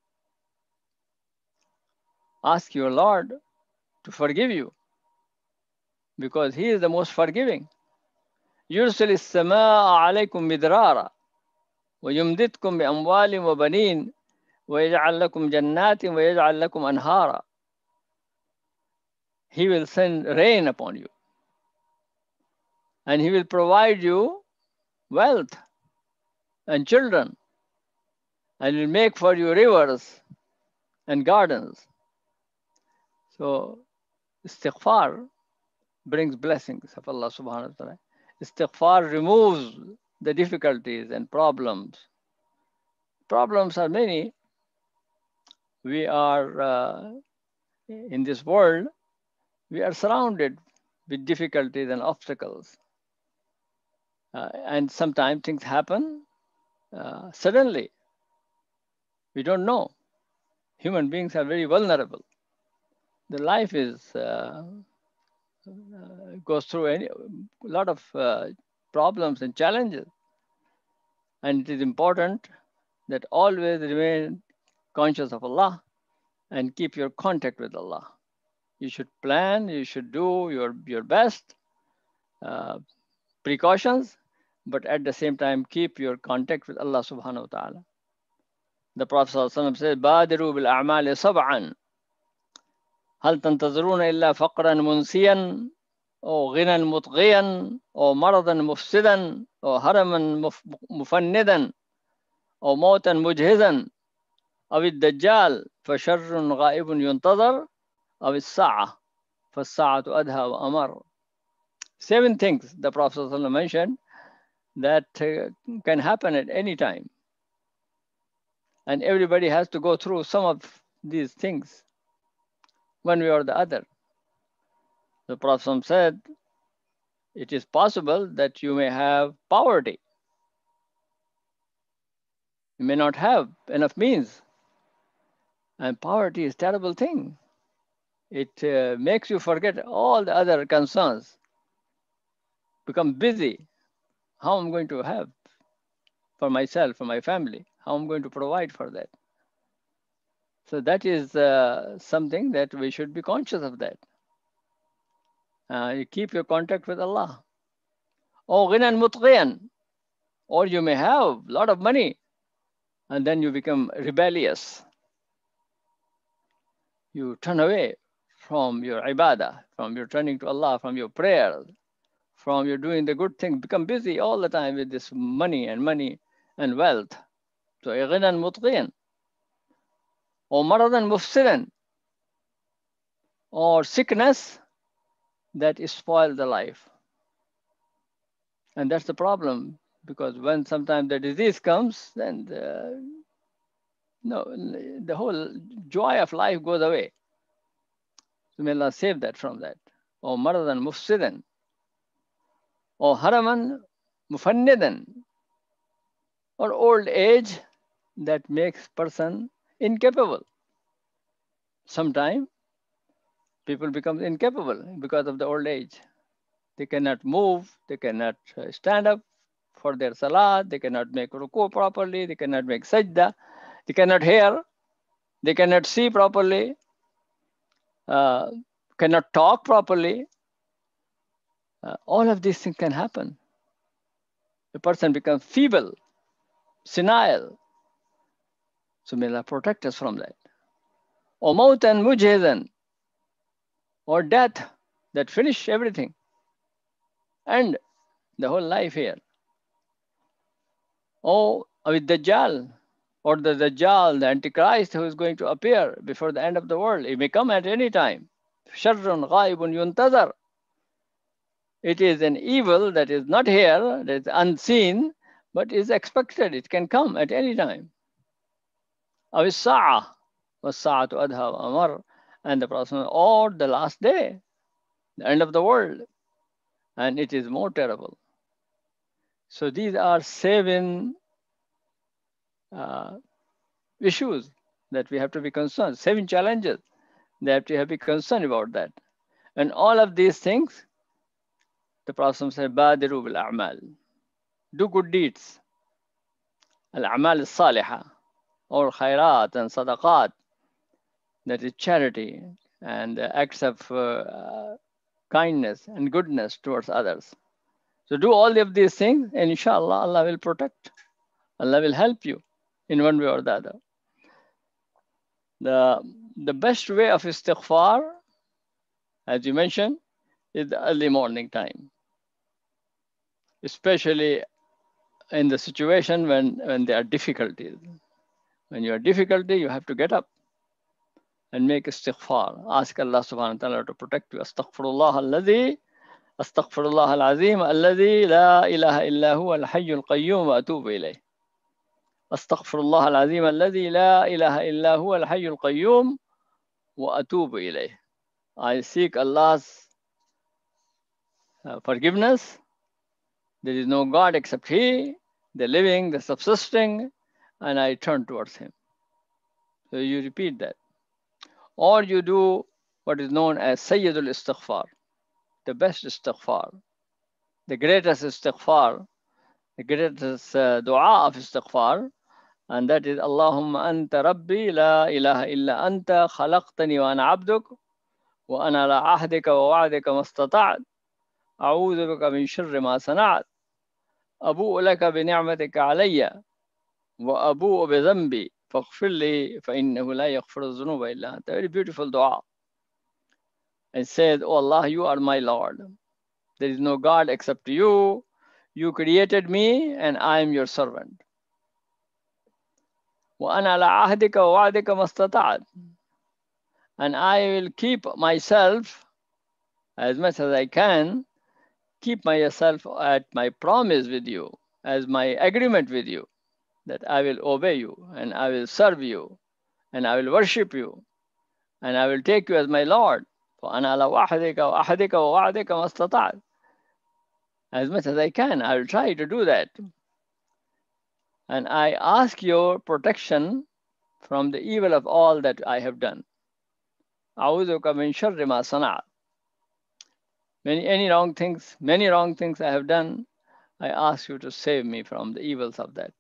Ask your Lord to forgive you, because he is the most forgiving. يرسل السماء عليكم مدرارا ويمددكم بأموال وبنين ويجعل لكم جنات ويجعل لكم أنهارا. He will send rain upon you, and he will provide you wealth and children, and will make for you rivers and gardens. So istighfar brings blessings of Allah subhanahu wa ta'ala. Istighfar removes the difficulties and problems. Problems are many. We are in this world, we are surrounded with difficulties and obstacles. And sometimes things happen suddenly. We don't know. Human beings are very vulnerable. The life is goes through a lot of problems and challenges. And it is important that always remain conscious of Allah and keep your contact with Allah. You should plan, you should do your best precautions, but at the same time keep your contact with Allah subhanahu wa ta'ala. The Prophet ﷺ said, Badiru bil a'mali sab'an. هل تنتظرون إلا فقرا منسيا أو غنى مطغيا أو مرضا مفسدا أو هرما مفندا أو موتا مجهزا أو الدجال فشر غائب ينتظر أو الساعة فالساعة أدهى وأمر. 7 things the Prophet ﷺ mentioned that can happen at any time. And everybody has to go through some of these things, one way or the other. The Prophet said, it is possible that you may have poverty. You may not have enough means. And poverty is a terrible thing. It makes you forget all the other concerns. Become busy. How am I going to have for myself, for my family? How am I going to provide for that? So that is something that we should be conscious of that. You keep your contact with Allah. Or ghinan mutqiyan, or you may have a lot of money and then you become rebellious. You turn away from your ibadah, from your turning to Allah, from your prayer, from your doing the good thing, become busy all the time with this money and wealth. So ghinan mutqiyan, or maradan mufsidan, or sickness that spoils the life. And that's the because when sometimes the disease comes, then the whole joy of life goes away. So may Allah save that from that. Or maradan mufsidan, or haraman mufannidan, or old age that makes person incapable. Sometimes people become incapable because of the old age. They cannot move, they cannot stand up for their salah, they cannot make ruku properly, they cannot make sajda, they cannot hear, they cannot see properly, cannot talk properly. All of these things can happen. The person becomes feeble, senile. So may Allah protect us from that. Or mautan mujhidan, or death that finish everything and the whole life here. Or with Dajjal, or the Dajjal, the Antichrist who is going to appear before the end of the world. It may come at any time. Sharrun ghaibun yuntazar. It is an evil that is not here, that is unseen, but is expected. It can come at any time. Aw as-sa'a was-sa'atu adha wa amar, and the Prophet, or the last day, the end of the world, and it is more terrible. So these are 7 issues that we have to be concerned, 7 challenges that we have to be concerned about that. And all of these things, the Prophet said, Badiru bil a'mal. Do good deeds. Al-a'mal as-salihah, or khairat and sadaqat, that is charity and acts of kindness and goodness towards others. So do all of these things, and inshallah, Allah will protect. Allah will help you in one way or the other. The best way of istighfar, as you mentioned, is the early morning time. Especially in the situation when there are difficulties. When you are difficulty, you have to get up and make istighfar. Ask Allah subhanahu wa ta'ala to protect you. Astaghfirullah al-azim alladhi la ilaha illa huwa al-hayyul qayyum wa atubu ilayh. Astaghfirullah al-azim alladhi la ilaha illa huwa al-hayyul qayyum wa atubu ilayh. I seek Allah's forgiveness. There is no God except He, the living, the subsisting, and I turn towards Him. So you repeat that. Or you do what is known as Sayyidul Istighfar, the best istighfar, the greatest istighfar, the greatest dua of istighfar, and that is Allahumma anta rabbi la ilaha illa anta khalaqtani wa ana abduk wa ana ala ahdika wa wa'dika mastata'at a'udhu bika min sharri ma sana'at abu'u laka bi ni'matika alayya wa abu'u bi dhanbi faghfir li fa innahu la yaghfiru dhunuba illa anta. Very beautiful dua. And said, oh Allah, you are my Lord. There is no God except you. You created me and I am your servant. وَأَنَا عَلَىٰ عَهْدِكَ وَوَعْدِكَ مَا اسْتَطَعْتُ. And I will keep myself as much as I can, keep myself at my promise with you, as my agreement with you, that I will obey you and I will serve you and I will worship you and I will take you as my Lord. وَأَنَا عَلَىٰ وَحْدِكَ وَأَحْدِكَ وَوَعْدِكَ مَا اسْتَطَعْتُ. As much as I can, I will try to do that. And I ask your protection from the evil of all that I have done. أعوذ بك من شر ما صنعت. Many wrong things I have done. I ask you to save me from the evils of that.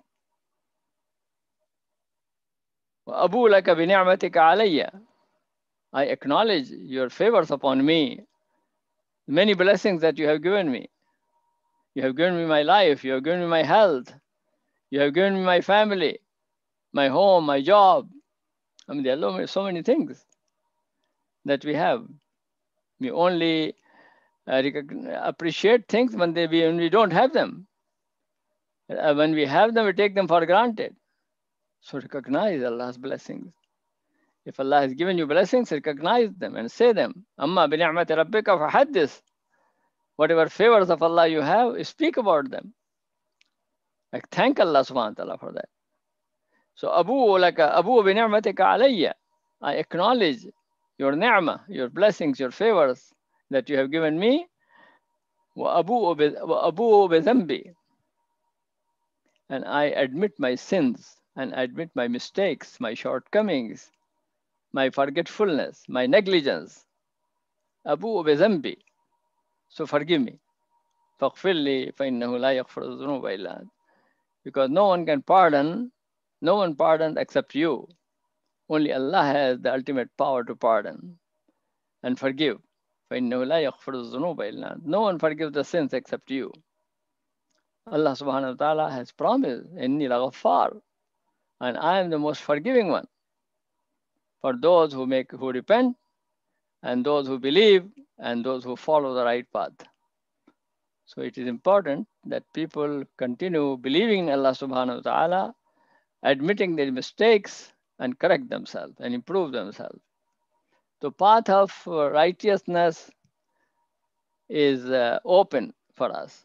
وأبو لك بنعمتك علي. I acknowledge your favors upon me. Many blessings that you have given me. You have given me my life. You have given me my health. You have given me my family, my home, my job. I mean, there are so many things that we have. We only appreciate things when we don't have them. When we have them, we take them for granted. So recognize Allah's blessings. If Allah has given you blessings, recognize them and say them. Amma bi ni'mati rabbika fahaddis. Whatever favors of Allah you have, speak about them. Like thank Allah subhanahu wa ta'ala for that. So abu bi ni'matika alayya. I acknowledge your ni'mah, your blessings, your favors that you have given me. Wa abu bi dhanbi. And I admit my sins and admit my mistakes, my shortcomings, my forgetfulness, my negligence. Abu bi dhanbi. So forgive me. فَاغْفِرْ لِي فَإِنَّهُ لَا يَغْفِرُ الذُّنُوبَ إِلَّا أَنْتَ. Because no one can pardon, no one pardons except you. Only Allah has the ultimate power to pardon and forgive. فَإِنَّهُ لَا يَغْفِرُ الذُّنُوبَ إِلَّا أَنْتَ. No one forgives the sins except you. Allah subhanahu wa ta'ala has promised, إِنِّي لَغَفَّارٌ. And I am the most forgiving one for those who repent, and those who believe, and those who follow the right path. So it is important that people continue believing in Allah subhanahu wa ta'ala, admitting their mistakes, and correct themselves and improve themselves. The path of righteousness is open for us.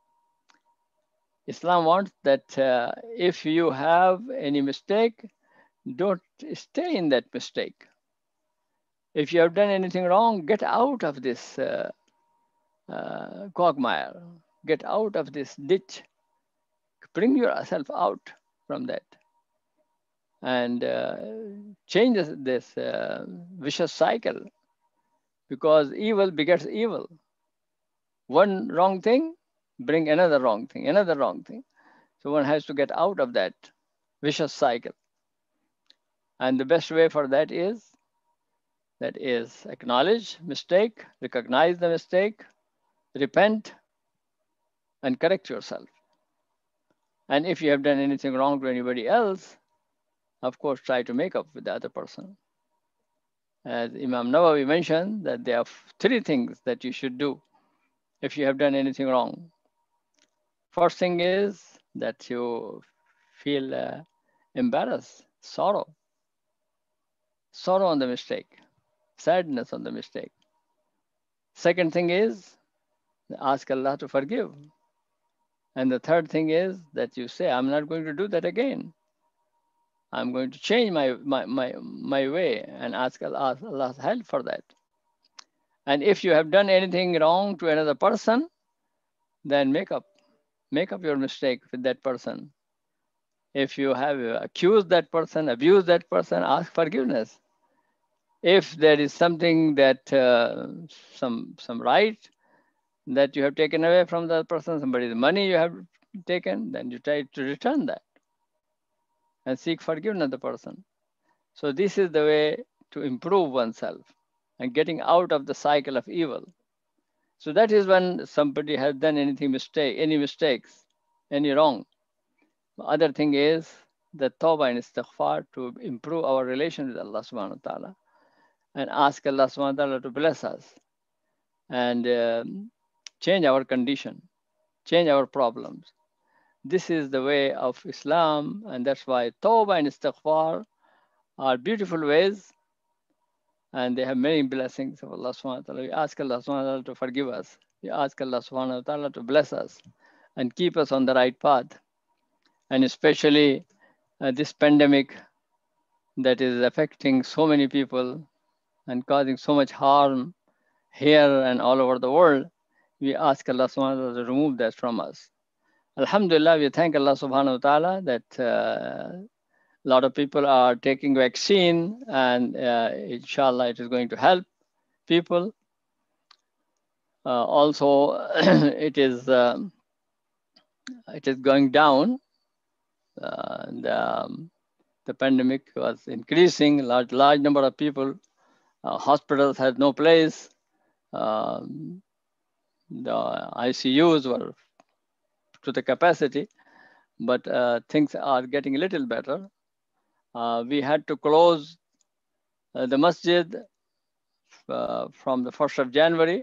Islam wants that if you have any mistake, don't stay in that mistake. If you have done anything wrong, get out of this quagmire, get out of this ditch, bring yourself out from that, and change this vicious cycle, because evil begets evil. One wrong thing, bring another wrong thing, another wrong thing. So one has to get out of that vicious cycle. And the best way for that is acknowledge mistake, recognize the mistake, repent, and correct yourself. And if you have done anything wrong to anybody else, of course, try to make up with the other person. As Imam Nawawi mentioned, that there are 3 things that you should do if you have done anything wrong. First thing is that you feel embarrassed, sorrow on the mistake, sadness on the mistake. Second thing is ask Allah to forgive. And the third thing is that you say, I'm not going to do that again. I'm going to change my way and ask Allah's help for that. And if you have done anything wrong to another person, then make up your mistake with that person. If you have accused that person, abused that person, ask forgiveness. If there is something that some right that you have taken away from the person, somebody's money you have taken, then you try to return that and seek forgiveness of the person. So this is the way to improve oneself and getting out of the cycle of evil. So that is when somebody has done any mistakes, any wrong. The other thing is the Tawba and Istighfar, to improve our relation with Allah subhanahu wa ta'ala and ask Allah subhanahu wa ta'ala to bless us and change our condition, change our problems. This is the way of Islam, and that's why Tawba and Istighfar are beautiful ways, and they have many blessings of Allah subhanahu wa ta'ala. We ask Allah subhanahu wa ta'ala to forgive us. We ask Allah subhanahu wa ta'ala to bless us and keep us on the right path. And especially this pandemic that is affecting so many people and causing so much harm here and all over the world, we ask Allah subhanahu wa ta'ala to remove that from us. Alhamdulillah, we thank Allah subhanahu wa ta'ala that a lot of people are taking vaccine, and inshallah it is going to help people. Also, it is going down. The pandemic was increasing. Large number of people. Hospitals had no place. the ICUs were to the capacity, but things are getting a little better. We had to close the masjid from the 1st of January.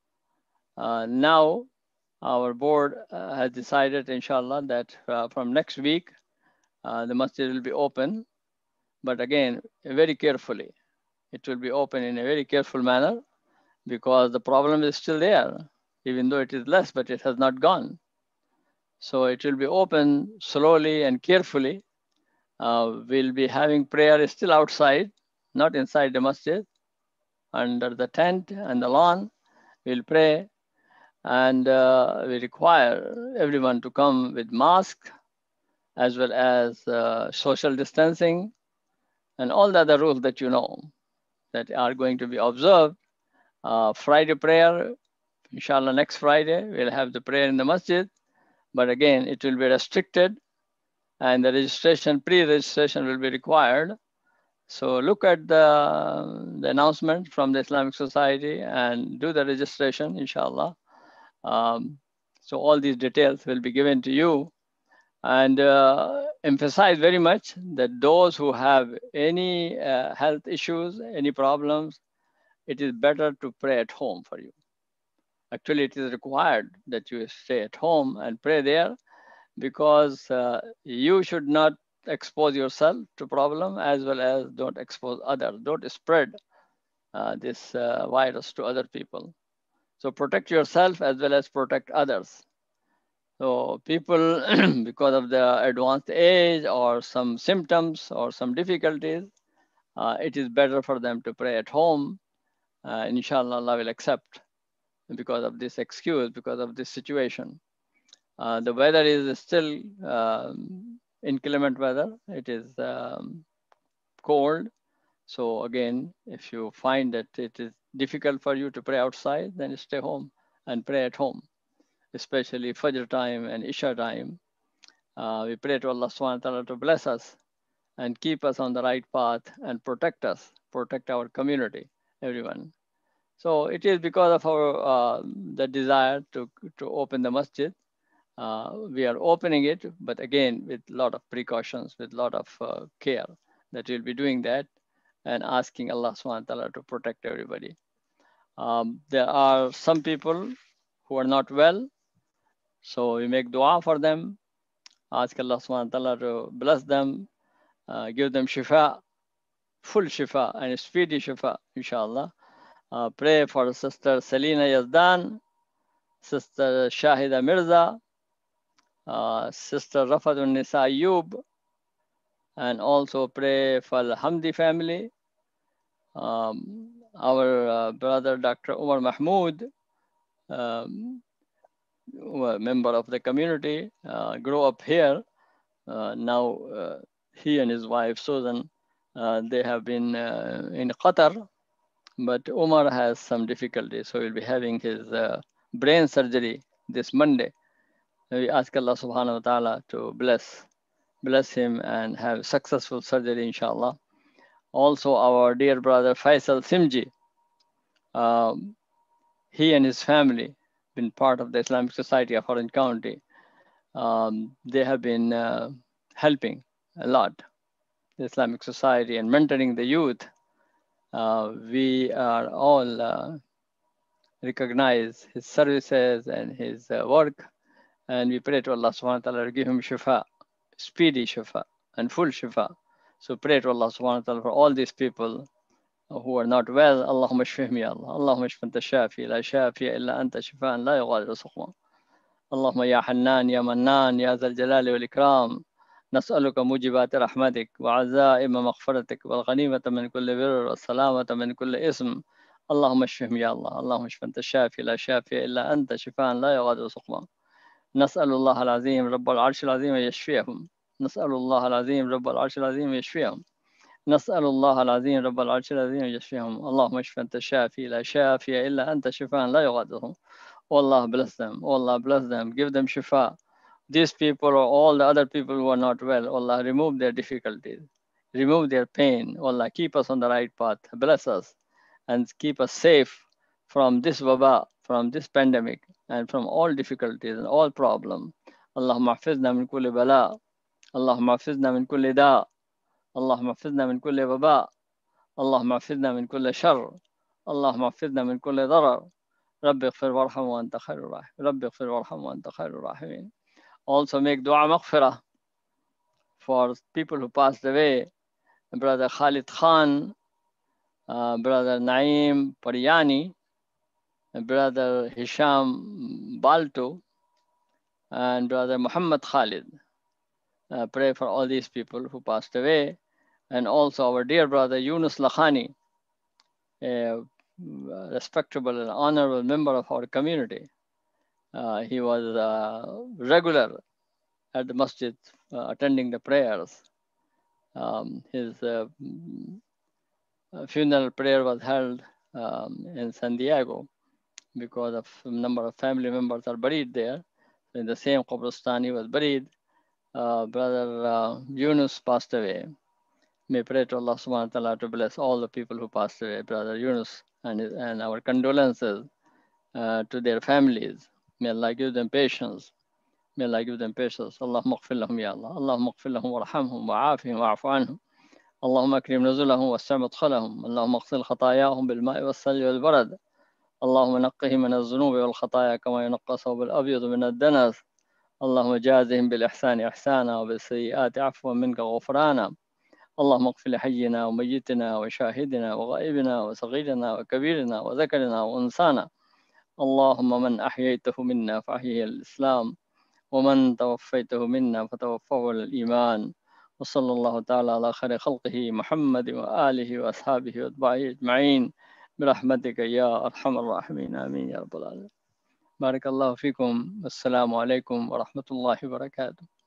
Now our board has decided, inshallah, that from next week, the masjid will be open, but again, very carefully. It will be open in a very careful manner because the problem is still there, even though it is less, but it has not gone. So it will be open slowly and carefully. We'll be having prayer still outside, not inside the masjid, under the tent and the lawn. We'll pray, and we require everyone to come with mask, as well as social distancing and all the other rules that you know that are going to be observed. Friday prayer, inshallah, next Friday, we'll have the prayer in the masjid, but again, it will be restricted, and the registration, pre-registration will be required. So look at the announcement from the Islamic Society and do the registration, inshallah. So all these details will be given to you, and emphasize very much that those who have any health issues, any problems, it is better to pray at home for you. Actually, it is required that you stay at home and pray there, because you should not expose yourself to problem, as well as don't expose others. Don't spread this virus to other people. So protect yourself as well as protect others. So people, because of the advanced age or some symptoms or some difficulties, it is better for them to pray at home. Inshallah, Allah will accept because of this excuse, because of this situation. The weather is still inclement weather. It is cold. So again, if you find that it is difficult for you to pray outside, then stay home and pray at home, especially Fajr time and Isha time. We pray to Allah subhanahu wa ta'ala to bless us and keep us on the right path and protect us, protect our community, everyone. So it is because of our the desire to open the masjid. We are opening it, but again, with a lot of precautions, with a lot of care, that we'll be doing that and asking Allah subhanahu wa ta'ala to protect everybody. There are some people who are not well, so we make dua for them, ask Allah subhanahu wa ta'ala to bless them, give them shifa, full shifa and speedy shifa, inshallah. Pray for Sister Selina Yazdan, Sister Shahida Mirza, Sister Rafadun Nisa Ayub, and also pray for the Hamdi family. Our brother Dr. Umar Mahmood, member of the community, grew up here. Now he and his wife Susan, they have been in Qatar, but Umar has some difficulties, so he'll be having his brain surgery this Monday. We ask Allah subhanahu wa ta'ala to bless him and have successful surgery, inshallah. Also, our dear brother Faisal Simji, he and his family been part of the Islamic Society of Orange County. They have been helping a lot the Islamic Society and mentoring the youth. We are all recognize his services and his work, and we pray to Allah subhanahu wa ta'ala to give him shifa, speedy shifa and full shifa. So pray to Allah subhanahu wa ta'ala for all these people who are not well. Allahumma shfihim ya Allah. Allahumma shfi anta shafi, la shafiya illa anta shifaan la yughadiru suqma. Allahumma ya hannan ya mannan ya zal jalali wal ikram. نسألك موجبات رحمتك وعزائم مغفرتك والغنيمة من كل بر والسلامة من كل اسم. اللهم اشفهم يا الله. اللهم اشف أنت الشافي لا شافي إلا أنت شفاء لا يغادر سقما. نسأل الله العظيم رب العرش العظيم يشفيهم. نسأل الله العظيم رب العرش العظيم يشفيهم. نسأل الله العظيم رب العرش العظيم يشفيهم. اللهم اشف أنت الشافي لا شافي إلا أنت شفاء لا يغادرهم. Oh Allah bless them. Oh Allah bless them. Give them shifa. These people or all the other people who are not well, Allah remove their difficulties, remove their pain. Allah keep us on the right path. Bless us and keep us safe from this waba, from this pandemic. and from all difficulties and all problems. Allahumma hafizna min kulli bala. Allahumma hafizna min kulli da. Allahumma hafizna min kulli waba. Allahumma hafizna min kulli shar. Allahumma hafizna min kulli darar. Rabbi ighfir warham wa anta khairur rahim. Rabbi ighfir warham wa anta khairur rahimin. Also make dua maghfirah for people who passed away. Brother Khalid Khan, Brother Naeem Pariyani, Brother Hisham Balto, and Brother Muhammad Khalid. Pray for all these people who passed away, and also our dear brother Yunus Lakhani, a respectable and honorable member of our community. He was regular at the masjid, attending the prayers. His funeral prayer was held in San Diego because of a number of family members are buried there. In the same Qabristan he was buried. Brother Yunus passed away. May pray to Allah subhanahu wa ta'ala to bless all the people who passed away, Brother Yunus, and our condolences to their families. May Allah give them patience. May Allah give them patience. Allahumma ighfir lahum ya Allah. Allahumma ighfir lahum warhamhum wa'afihim wa'afu anhum. اللهم اكرم نزلهم واسع مدخلهم اللهم اغسل خطاياهم بالماء والثلج والبرد اللهم نقهم من الذنوب والخطايا كما ينقى الثوب الابيض من الدنس اللهم جازهم بالاحسان احسانا وبالسيئات عفوا منك غفرانا اللهم اغفر لحينا وميتنا وشاهدنا وغائبنا وصغيرنا وكبيرنا وذكرنا وانثانا اللهم من احييته منا فاحيه الاسلام ومن توفيته منا فتوفه الايمان وصلى الله تعالى على خير خلقه محمد وآله وأصحابه وأتباعه أجمعين برحمتك يا أرحم الراحمين آمين يا رب العالمين. بارك الله فيكم. السلام عليكم ورحمة الله وبركاته.